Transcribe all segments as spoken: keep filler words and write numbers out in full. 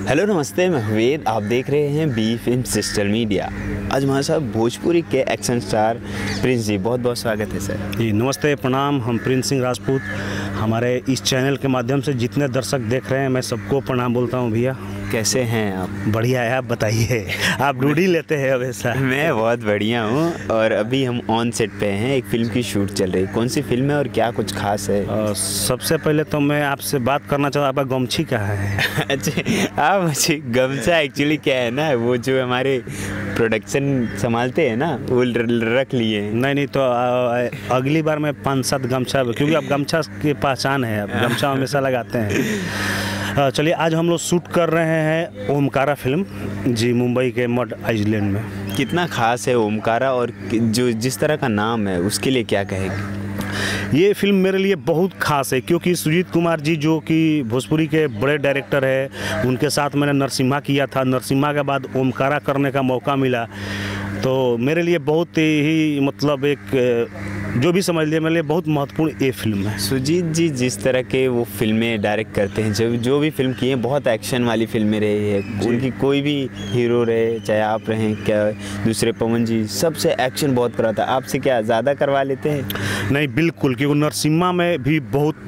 Hello नमस्ते, मैं वेद। आप देख रहे हैं बी फिल्म सिस्टर मीडिया। आज हमारे साथ भोजपुरी के एक्शन स्टार प्रिंस जी, बहुत बहुत स्वागत है सर। जी नमस्ते, प्रणाम। हम प्रिंस सिंह राजपूत। हमारे इस चैनल के माध्यम से जितने दर्शक देख रहे हैं, मैं सबको प्रणाम बोलता हूँ। भैया कैसे हैं आप? बढ़िया है, आप बताइए। आप ड्यूटी लेते हैं हमेशा। मैं बहुत बढ़िया हूँ और अभी हम ऑन सेट पे हैं, एक फिल्म की शूट चल रही है। कौन सी फिल्म है और क्या कुछ खास है? और सबसे पहले तो मैं आपसे बात करना चाहता हूँ, आपका गमछी कहाँ है? अच्छा, आप मुझे गमछा एक्चुअली क्या है ना, वो जो हमारे प्रोडक्शन संभालते हैं ना, वो रख लिए हैं। नहीं नहीं, तो आ, अगली बार मैं पाँच सात गमछा, क्योंकि आप गमछा की पहचान है, आप गमछा हमेशा लगाते हैं। चलिए, आज हम लोग शूट कर रहे हैं ओमकारा फिल्म जी, मुंबई के मड आइलैंड में। कितना खास है ओमकारा, और जो जिस तरह का नाम है उसके लिए क्या कहेंगे? ये फिल्म मेरे लिए बहुत खास है, क्योंकि सुजीत कुमार जी जो कि भोजपुरी के बड़े डायरेक्टर है, उनके साथ मैंने नरसिम्हा किया था। नरसिम्हा के बाद ओमकारा करने का मौका मिला, तो मेरे लिए बहुत ही मतलब एक जो भी समझ लिया, मेरे लिए बहुत महत्वपूर्ण ये फिल्म है। सुजीत जी जिस तरह के वो फिल्में डायरेक्ट करते हैं, जब जो भी फिल्म की है, बहुत एक्शन वाली फिल्में रही है उनकी। कोई भी हीरो रहे, चाहे आप रहें, क्या दूसरे पवन जी, सबसे एक्शन बहुत कराता है। आपसे क्या ज़्यादा करवा लेते हैं? नहीं, बिल्कुल, क्योंकि नरसिम्हा में भी बहुत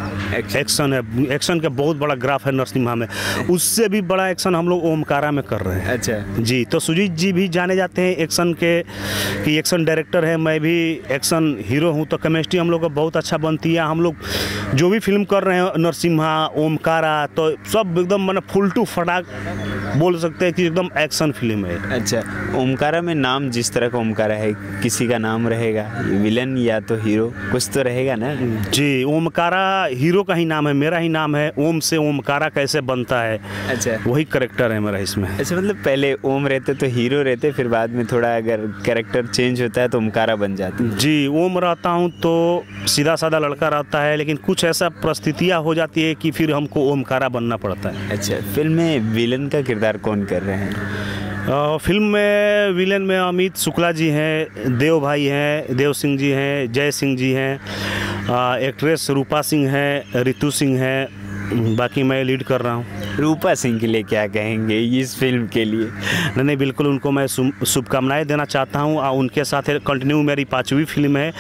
एक्शन है। एक्शन का बहुत बड़ा ग्राफ है नरसिम्हा में, उससे भी बड़ा एक्शन हम लोग ओमकारा में कर रहे हैं। अच्छा जी, तो सुजीत जी भी जाने जाते हैं एक्शन के कि एक्शन डायरेक्टर है, मैं भी एक्शन हीरो हूँ, तो केमिस्ट्री हम लोग को बहुत अच्छा बनती है। हम लोग जो भी फिल्म कर रहे हैं, नरसिम्हा, ओमकारा, तो सब एकदम मैंने फुल टू फटाक बोल सकते हैं कि एकदम एक्शन फिल्म है। अच्छा, ओमकारा में नाम जिस तरह का ओमकारा है, किसी का नाम रहेगा, विलन या तो हीरो, कुछ तो रहेगा ना? जी, ओमकारा हीरो का ही नाम है, मेरा ही नाम है। ओम से ओमकारा कैसे बनता है, अच्छा, वही कैरेक्टर है मेरा इसमें। अच्छा, मतलब पहले ओम रहते तो हीरो रहते, फिर बाद में थोड़ा अगर कैरेक्टर चेंज होता है तो ओमकारा बन जाती है। जी, ओम रहता हूँ तो सीधा साधा लड़का रहता है, लेकिन कुछ ऐसा परिस्थितियाँ हो जाती है कि फिर हमको ओमकारा बनना पड़ता है। अच्छा, फिल्म में विलन का किरदार कौन कर रहे हैं? फिल्म में विलेन में अमित शुक्ला जी हैं, देव भाई हैं, देव सिंह जी हैं, जय सिंह जी हैं, एक्ट्रेस रूपा सिंह हैं, रितु सिंह हैं, बाकी मैं लीड कर रहा हूँ। रूपा सिंह के लिए क्या कहेंगे इस फिल्म के लिए? नहीं नहीं, बिल्कुल, उनको मैं शुभकामनाएं देना चाहता हूँ। उनके साथ कंटिन्यू मेरी पाँचवीं फिल्म है।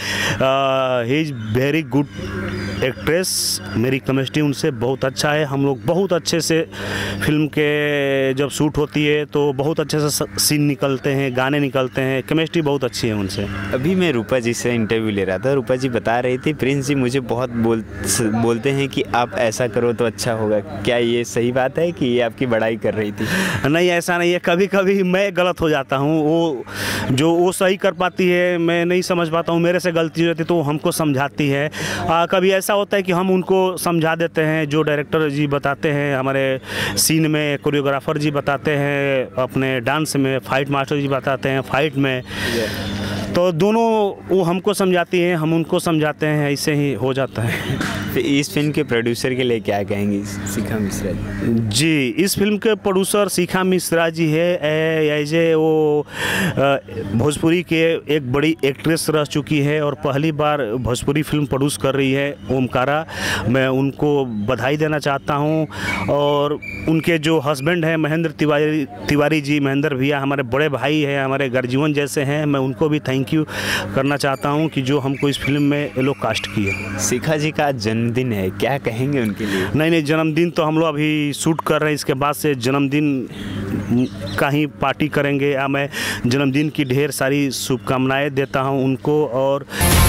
He is very good actress, मेरी केमिस्ट्री उनसे बहुत अच्छा है। हम लोग बहुत अच्छे से फिल्म के जब शूट होती है तो बहुत अच्छे से सीन निकलते हैं, गाने निकलते हैं, केमिस्ट्री बहुत अच्छी है उनसे। अभी मैं रूपा जी से इंटरव्यू ले रहा था, रूपा जी बता रही थी, प्रिंस जी मुझे बहुत बोल बोलते हैं कि आप ऐसा करो तो अच्छा होगा। क्या ये सही बात है कि ये आपकी बड़ाई कर रही थी? नहीं, ऐसा नहीं है, कभी कभी मैं गलत हो जाता हूँ। वो जो वो सही कर पाती है, मैं नहीं समझ पाता हूँ, मेरे से गलती हो जाती तो हमको समझाती है। आ, कभी ऐसा होता है कि हम उनको समझा देते हैं, जो डायरेक्टर जी बताते हैं, हमारे सीन में कोरियोग्राफर जी बताते हैं, अपने डांस में फाइट मास्टर जी बताते हैं फाइट में, तो दोनों वो हमको समझाती हैं, हम उनको समझाते हैं, ऐसे ही हो जाता है। तो इस फिल्म के प्रोड्यूसर के लिए क्या कहेंगे, शिखा मिश्रा जी? जी, इस फिल्म के प्रोड्यूसर शिखा मिश्रा जी है। एज ए वो भोजपुरी के एक बड़ी एक्ट्रेस रह चुकी है और पहली बार भोजपुरी फिल्म प्रोड्यूस कर रही है ओमकारा। मैं उनको बधाई देना चाहता हूँ। और उनके जो हस्बैंड हैं महेंद्र तिवारी तिवारी जी, महेंद्र भैया हमारे बड़े भाई हैं, हमारे गर्जीवन जैसे हैं, मैं उनको भी थैंक यू करना चाहता हूँ कि जो हमको इस फिल्म में ये लोग कास्ट किए। शिखा जी का जन्मदिन है, क्या कहेंगे उनके लिए? नहीं नहीं, जन्मदिन तो हम लोग अभी शूट कर रहे हैं, इसके बाद से जन्मदिन का ही पार्टी करेंगे। या मैं जन्मदिन की ढेर सारी शुभकामनाएं देता हूं उनको। और